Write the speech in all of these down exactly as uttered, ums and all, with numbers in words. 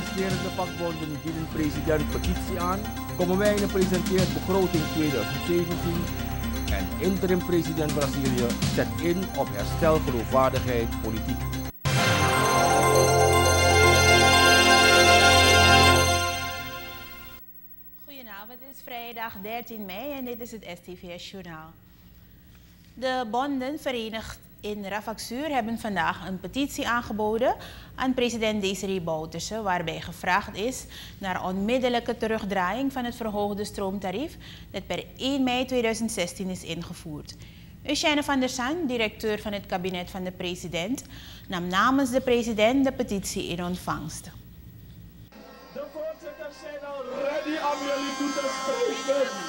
protesterende vakbonden bieden president petitie aan. Kommerwijnen presenteert begroting tweeduizend zeventien en interim-president Brazilië zet in op herstel geloofwaardigheid politiek. Goedenavond, het is vrijdag dertien mei en dit is het S T V S-journaal. De bonden verenigd in Rafagzuur hebben vandaag een petitie aangeboden aan president Desiree Bouterse, waarbij gevraagd is naar onmiddellijke terugdraaiing van het verhoogde stroomtarief dat per één mei tweeduizend zestien is ingevoerd. Eugène van der Sand, directeur van het kabinet van de president, nam namens de president de petitie in ontvangst. De voorzitters zijn al ready om jullie toe te spreken.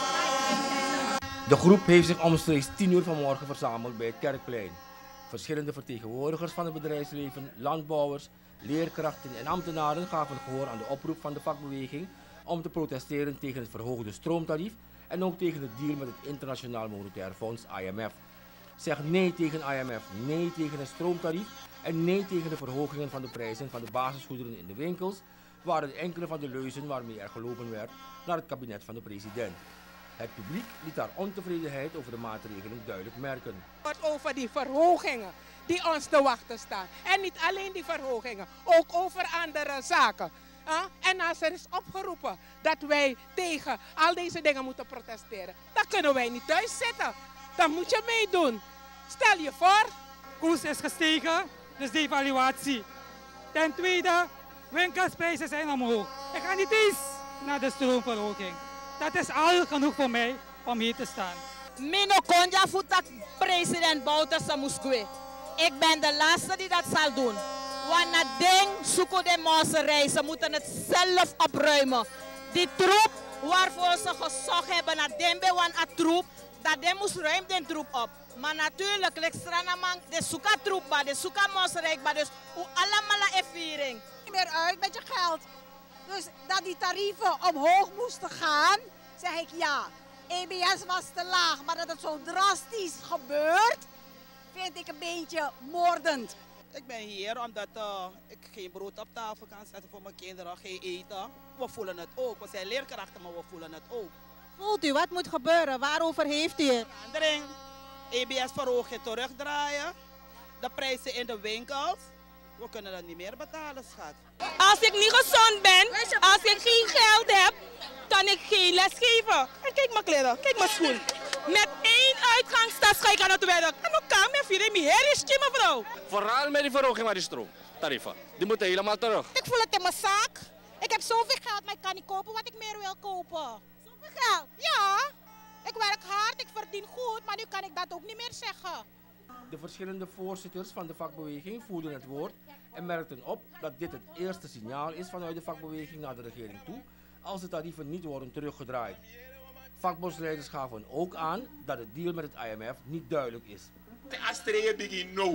De groep heeft zich omstreeks tien uur vanmorgen verzameld bij het Kerkplein. Verschillende vertegenwoordigers van het bedrijfsleven, landbouwers, leerkrachten en ambtenaren gaven gehoor aan de oproep van de vakbeweging om te protesteren tegen het verhoogde stroomtarief en ook tegen het deal met het Internationaal Monetair Fonds I M F. Zeg nee tegen I M F, nee tegen het stroomtarief en nee tegen de verhogingen van de prijzen van de basisgoederen in de winkels, waren enkele van de leuzen waarmee er gelopen werd naar het kabinet van de president. Het publiek liet daar ontevredenheid over de maatregelen duidelijk merken. Over die verhogingen die ons te wachten staan. En niet alleen die verhogingen, ook over andere zaken. En als er is opgeroepen dat wij tegen al deze dingen moeten protesteren, dan kunnen wij niet thuis zitten. Dan moet je meedoen. Stel je voor. Koers is gestegen, dus de evaluatie. Ten tweede, winkelsprijzen zijn omhoog. Ik ga niet eens naar de stroomverhoging. Dat is al genoeg voor mij om hier te staan. Mino konja voetak president Bouterse Moeskwe. Ik ben de laatste die dat zal doen. Want na ding zoeken de monsterij. Ze moeten het zelf opruimen. Die troep waarvoor ze gezocht hebben naar Dembe wan a troep, dat de moest ruimen de troep op. Maar natuurlijk, lekstranamang, de suka troep, de suka monsterij, dus hoe allemaal een viering. Niet meer uit met je geld. Dus dat die tarieven omhoog moesten gaan, zeg ik ja. E B S was te laag, maar dat het zo drastisch gebeurt, vind ik een beetje moordend. Ik ben hier omdat uh, ik geen brood op tafel kan zetten voor mijn kinderen, geen eten. We voelen het ook. We zijn leerkrachten, maar we voelen het ook. Voelt u, wat moet gebeuren? Waarover heeft u het? Verandering. E B S-verhoging terugdraaien. De prijzen in de winkels. We kunnen dat niet meer betalen, schat. Als ik niet gezond ben, als ik geen geld heb, kan ik geen les geven. En kijk mijn kleren, kijk mijn schoen. Met één uitgangstas ga ik aan het werk. En dan kan mijn vier in mijn mevrouw. Vooral met die verhoging van die stroomtarieven. Die moeten helemaal terug. Ik voel het in mijn zak. Ik heb zoveel geld, maar ik kan niet kopen wat ik meer wil kopen. Zoveel geld? Ja. Ik werk hard, ik verdien goed, maar nu kan ik dat ook niet meer zeggen. De verschillende voorzitters van de vakbeweging voerden het woord en merkten op dat dit het eerste signaal is vanuit de vakbeweging naar de regering toe als de tarieven niet worden teruggedraaid. Vakbondsleiders gaven ook aan dat het deal met het I M F niet duidelijk is. De Astreye begin no.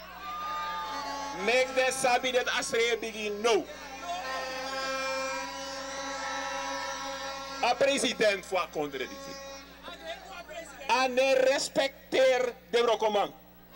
Make the sabi dat Astreye begin no. A president voor contradictie. Ane respecteer de rokoman.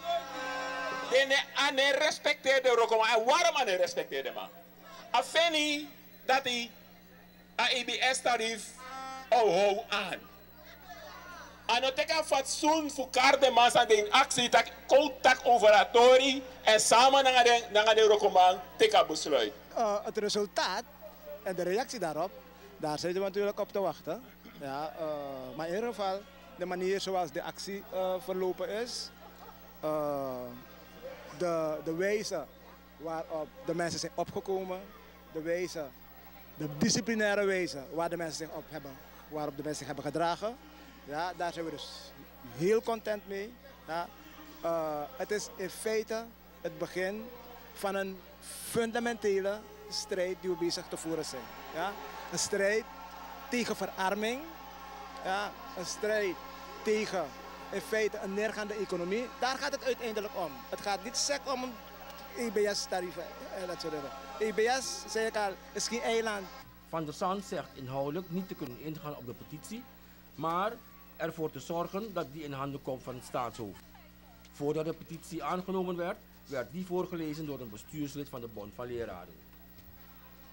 Ane respecteer de rokoman. En waarom ane respecteer de man? Afeni dat hij a E B S-tarief hou aan. En dan teken fatsoen voor de mensen die in actie tak contact operatori en samen naar de naar de rokoman teken besluit. Uh, het resultaat en de reactie daarop, daar zitten we natuurlijk op te wachten. Ja, uh, maar in ieder geval de manier zoals de actie uh, verlopen is, uh, de, de wijze waarop de mensen zijn opgekomen, de wijze, de disciplinaire wijze waar de mensen zich op hebben, waarop de mensen zich hebben gedragen, ja, daar zijn we dus heel content mee. Ja. Uh, het is in feite het begin van een fundamentele strijd die we bezig te voeren zijn. Ja. Een strijd tegen verarming, ja, een strijd tegen in feite een neergaande economie. Daar gaat het uiteindelijk om. Het gaat niet sec om E B S-tarieven en dat soort dingen. E B S, zei ik al, is geen eiland. Van der Sand zegt inhoudelijk niet te kunnen ingaan op de petitie, maar ervoor te zorgen dat die in handen komt van het staatshoofd. Voordat de petitie aangenomen werd, werd die voorgelezen door een bestuurslid van de Bond van Leraren.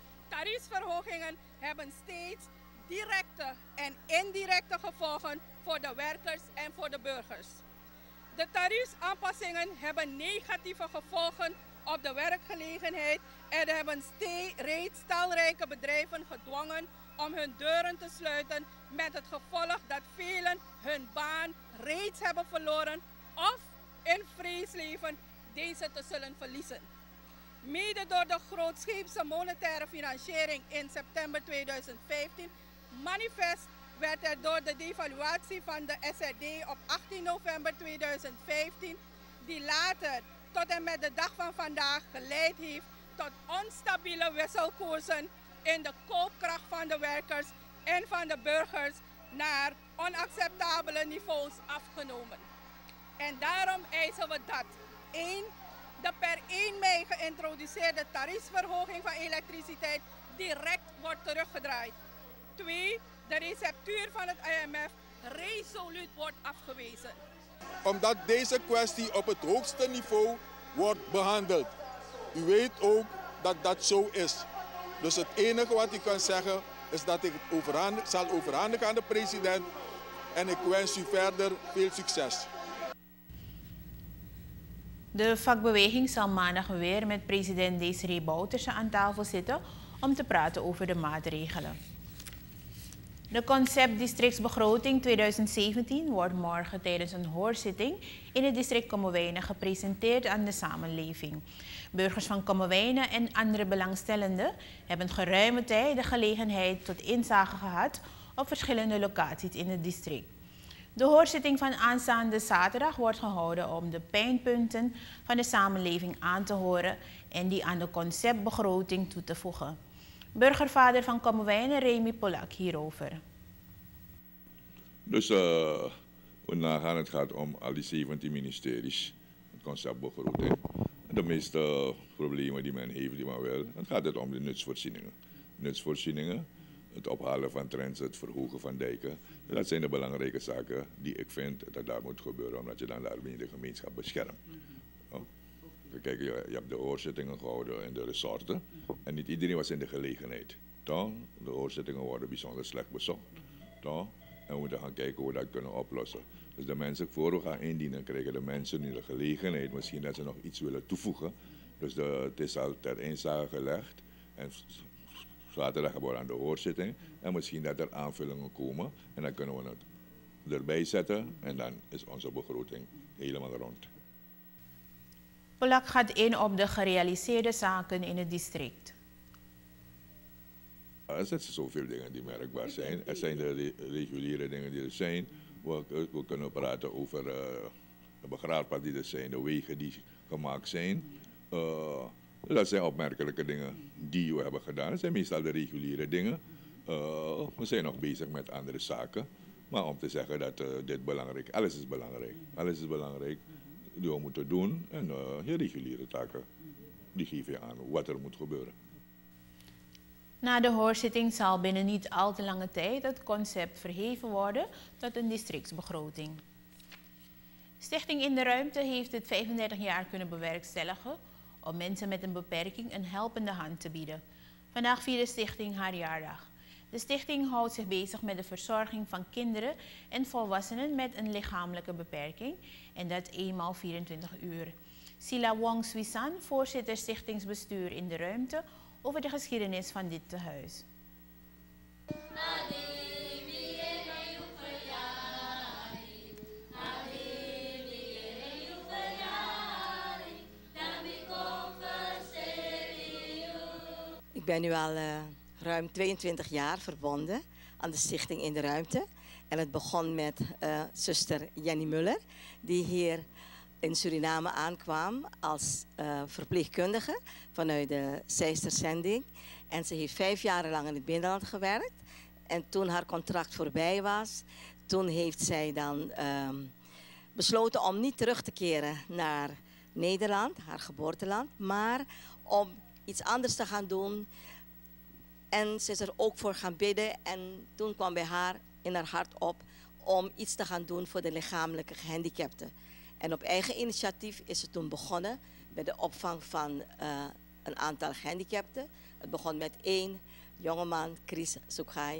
tariefsverhogingen hebben steeds directe en indirecte gevolgen voor de werkers en voor de burgers. De tariefsaanpassingen hebben negatieve gevolgen op de werkgelegenheid en hebben reeds talrijke bedrijven gedwongen om hun deuren te sluiten, met het gevolg dat velen hun baan reeds hebben verloren of in vrees leven deze te zullen verliezen. Mede door de grootscheepse monetaire financiering in september tweeduizend vijftien manifest werd er door de devaluatie van de S R D op achttien november tweeduizend vijftien, die later tot en met de dag van vandaag geleid heeft tot onstabiele wisselkoersen in de koopkracht van de werkers en van de burgers naar onacceptabele niveaus afgenomen. En daarom eisen we dat één De per één mei geïntroduceerde tariefsverhoging van elektriciteit direct wordt teruggedraaid. twee De receptuur van het I M F resoluut wordt afgewezen. Omdat deze kwestie op het hoogste niveau wordt behandeld. U weet ook dat dat zo is. Dus het enige wat ik kan zeggen is dat ik het overhandig, zal overhandigen aan de president. En ik wens u verder veel succes. De vakbeweging zal maandag weer met president Desiree Bouterse aan tafel zitten om te praten over de maatregelen. De conceptdistrictsbegroting tweeduizend zeventien wordt morgen tijdens een hoorzitting in het district Kommerwijnen gepresenteerd aan de samenleving. Burgers van Kommerwijnen en andere belangstellenden hebben geruime tijd de gelegenheid tot inzage gehad op verschillende locaties in het district. De hoorzitting van aanstaande zaterdag wordt gehouden om de pijnpunten van de samenleving aan te horen en die aan de conceptbegroting toe te voegen. Burgervader van Kommerwijnen, Remy Polak, hierover. Dus uh, we nagaan, het gaat om al die zeventien ministeries, het conceptbegroting. De meeste problemen die men heeft, die men wil, dan gaat het om de nutsvoorzieningen. Nutsvoorzieningen, het ophalen van trends, het verhogen van dijken. Dat zijn de belangrijke zaken die ik vind dat daar moet gebeuren, omdat je dan daarmee de gemeenschap beschermt. Oh. Kijk, je, je hebt de hoorzittingen gehouden in de resorten en niet iedereen was in de gelegenheid. Toch? De hoorzittingen worden bijzonder slecht bezocht. Toch? En we moeten gaan kijken hoe we dat kunnen oplossen. Dus de mensen, voor we gaan indienen, krijgen de mensen nu de gelegenheid misschien dat ze nog iets willen toevoegen. Dus de, het is al ter inzage gelegd. En zaterdag hebben we aan de hoorzitting. En misschien dat er aanvullingen komen. En dan kunnen we het erbij zetten. En dan is onze begroting helemaal rond. Polak gaat in op de gerealiseerde zaken in het district. Er zijn zoveel dingen die merkbaar zijn. Er zijn de reguliere dingen die er zijn. We, we kunnen praten over uh, de begraafplaatsen die er zijn, de wegen die gemaakt zijn. Uh, dat zijn opmerkelijke dingen die we hebben gedaan. Dat zijn meestal de reguliere dingen. Uh, we zijn nog bezig met andere zaken. Maar om te zeggen dat uh, dit belangrijk is, alles is belangrijk. Alles is belangrijk die we moeten doen. En uh, je reguliere taken, die geven je aan wat er moet gebeuren. Na de hoorzitting zal binnen niet al te lange tijd het concept verheven worden tot een districtsbegroting. Stichting In de Ruimte heeft het vijfendertig jaar kunnen bewerkstelligen om mensen met een beperking een helpende hand te bieden. Vandaag viert de stichting haar jaardag. De stichting houdt zich bezig met de verzorging van kinderen en volwassenen met een lichamelijke beperking en dat eenmaal vierentwintig uur. Sila Wong Swisan, voorzitter stichtingsbestuur In de Ruimte, over de geschiedenis van dit tehuis. Ik ben nu al uh, ruim tweeëntwintig jaar verbonden aan de Stichting In de Ruimte. En het begon met uh, zuster Jenny Muller, die hier in Suriname aankwam als uh, verpleegkundige vanuit de Zeisterzending. En ze heeft vijf jaar lang in het binnenland gewerkt. En toen haar contract voorbij was, toen heeft zij dan uh, besloten om niet terug te keren naar Nederland, haar geboorteland, maar om iets anders te gaan doen. En ze is er ook voor gaan bidden. En toen kwam bij haar in haar hart op om iets te gaan doen voor de lichamelijke gehandicapten. En op eigen initiatief is het toen begonnen met de opvang van uh, een aantal gehandicapten. Het begon met één jongeman Chris Soekhai.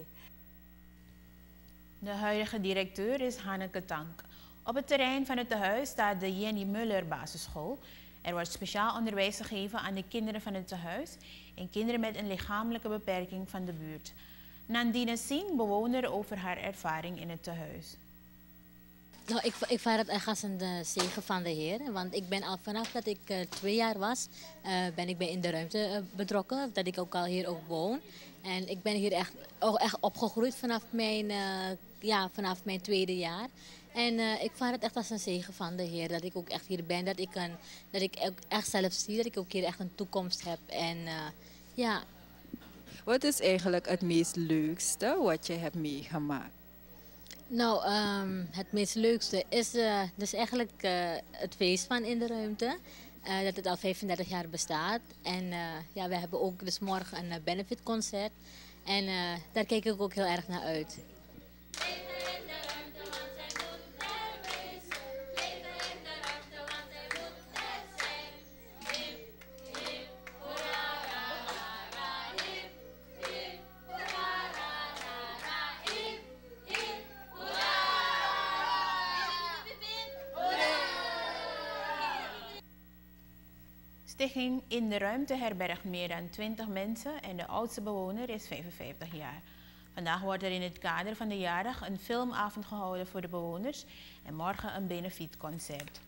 De huidige directeur is Hanneke Tank. Op het terrein van het tehuis staat de Jenny Muller basisschool. Er wordt speciaal onderwijs gegeven aan de kinderen van het tehuis en kinderen met een lichamelijke beperking van de buurt. Nandine Singh, bewoner, over haar ervaring in het tehuis. Nou, ik, ik vaar het echt als een uh, zegen van de Heer. Want ik ben al vanaf dat ik uh, twee jaar was, uh, ben ik bij In de Ruimte uh, betrokken. Dat ik ook al hier ook woon. En ik ben hier echt, ook echt opgegroeid vanaf mijn, uh, ja, vanaf mijn tweede jaar. En uh, ik vaar het echt als een zegen van de Heer. Dat ik ook echt hier ben. Dat ik, een, dat ik ook echt zelf zie dat ik ook hier echt een toekomst heb. En uh, ja. Wat is eigenlijk het meest leukste wat je hebt meegemaakt? Nou, um, het meest leukste is uh, dus eigenlijk uh, het feest van In de Ruimte. Uh, dat het al vijfendertig jaar bestaat. En uh, ja, we hebben ook dus morgen een uh, benefitconcert. En uh, daar kijk ik ook heel erg naar uit. Stichting In de Ruimte herbergt meer dan twintig mensen en de oudste bewoner is vijfenvijftig jaar. Vandaag wordt er in het kader van de jaardag een filmavond gehouden voor de bewoners en morgen een benefietconcert.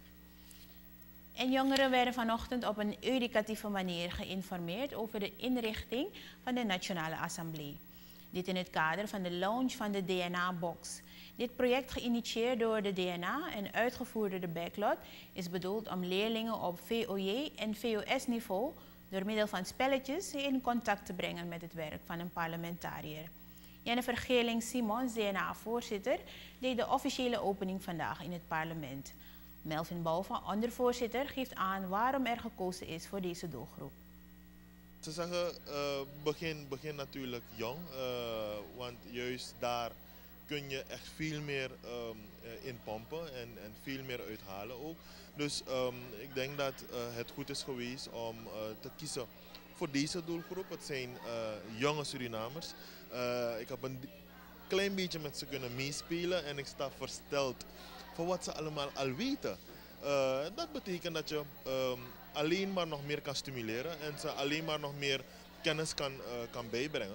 En jongeren werden vanochtend op een educatieve manier geïnformeerd over de inrichting van de Nationale Assemblée. Dit in het kader van de launch van de D N A-box. Dit project, geïnitieerd door de D N A en uitgevoerd door de Backlot, is bedoeld om leerlingen op V O J en V O S-niveau door middel van spelletjes in contact te brengen met het werk van een parlementariër. Jennifer Geerling-Simons, D N A-voorzitter, deed de officiële opening vandaag in het parlement. Melvin Bouva, ondervoorzitter, geeft aan waarom er gekozen is voor deze doelgroep. Ze zeggen, uh, begin, begin natuurlijk jong, uh, want juist daar kun je echt veel meer um, in pompen en, en veel meer uithalen ook. Dus um, ik denk dat uh, het goed is geweest om uh, te kiezen voor deze doelgroep. Het zijn uh, jonge Surinamers. Uh, ik heb een klein beetje met ze kunnen meespelen en ik sta versteld voor wat ze allemaal al weten. Uh, dat betekent dat je um, alleen maar nog meer kan stimuleren en ze alleen maar nog meer kennis kan, uh, kan bijbrengen.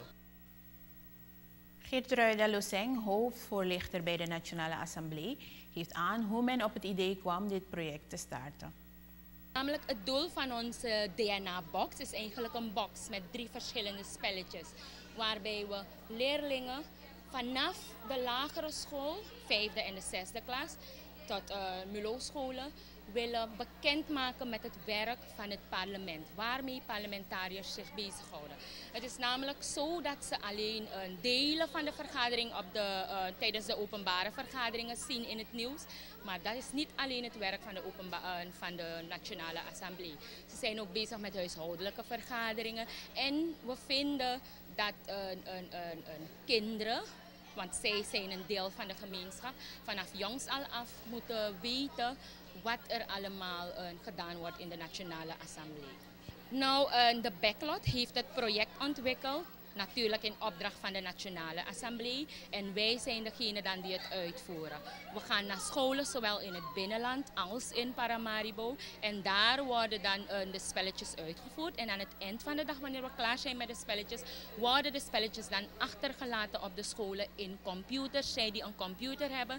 Geertruida Loseng, hoofdvoorlichter bij de Nationale Assemblée, geeft aan hoe men op het idee kwam dit project te starten. Namelijk het doel van onze D N A-box is eigenlijk een box met drie verschillende spelletjes. Waarbij we leerlingen vanaf de lagere school, vijfde en de zesde klas, tot uh, M U L O-scholen willen bekendmaken met het werk van het parlement, waarmee parlementariërs zich bezighouden. Het is namelijk zo dat ze alleen uh, delen van de vergadering op de, uh, tijdens de openbare vergaderingen zien in het nieuws, maar dat is niet alleen het werk van de, openba- uh, van de Nationale Assemblée. Ze zijn ook bezig met huishoudelijke vergaderingen en we vinden dat uh, een, een, een kinderen, want zij zijn een deel van de gemeenschap, vanaf jongs al af moeten weten wat er allemaal uh, gedaan wordt in de Nationale Assemblée. Nou, uh, de Backlot heeft het project ontwikkeld, natuurlijk in opdracht van de Nationale Assemblée. En wij zijn degene dan die het uitvoeren. We gaan naar scholen, zowel in het binnenland als in Paramaribo. En daar worden dan uh, de spelletjes uitgevoerd. En aan het eind van de dag, wanneer we klaar zijn met de spelletjes, worden de spelletjes dan achtergelaten op de scholen in computers, zij die een computer hebben.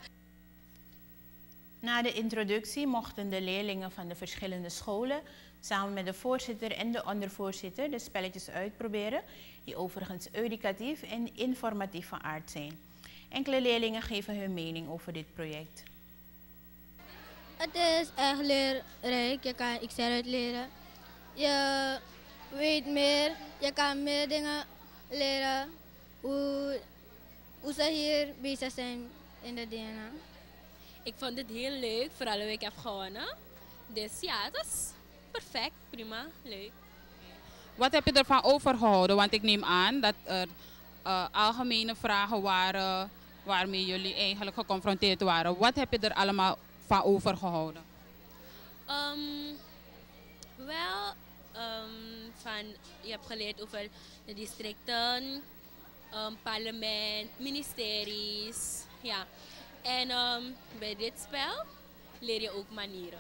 Na de introductie mochten de leerlingen van de verschillende scholen samen met de voorzitter en de ondervoorzitter de spelletjes uitproberen, die overigens educatief en informatief van aard zijn. Enkele leerlingen geven hun mening over dit project. Het is echt leerrijk, je kan iets eruit leren. Je weet meer, je kan meer dingen leren hoe, hoe ze hier bezig zijn in de D N A. Ik vond het heel leuk, vooral hoe ik heb gewonnen. Dus ja, dat is perfect, prima, leuk. Wat heb je ervan overgehouden? Want ik neem aan dat er uh, algemene vragen waren waarmee jullie eigenlijk geconfronteerd waren. Wat heb je er allemaal van overgehouden? Um, Wel, um, van kan, je hebt geleerd over de districten, um, parlement, ministeries. Ja. En um, bij dit spel leer je ook manieren.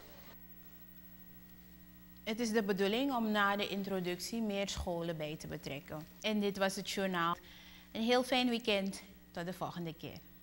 Het is de bedoeling om na de introductie meer scholen bij te betrekken. En dit was het journaal. Een heel fijn weekend. Tot de volgende keer.